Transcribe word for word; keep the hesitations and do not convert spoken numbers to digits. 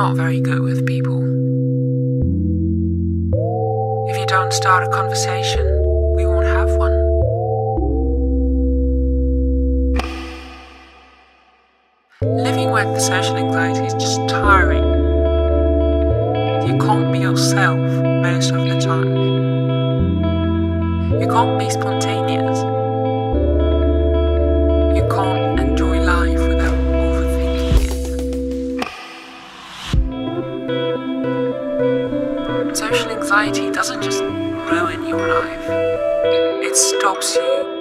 not very good with people. If you don't start a conversation, we won't have one. Living with social anxiety is just tiring. You can't be yourself most of the time. You can't be spontaneous. You can't enjoy life without overthinking it. Social anxiety doesn't just ruin your life. It stops you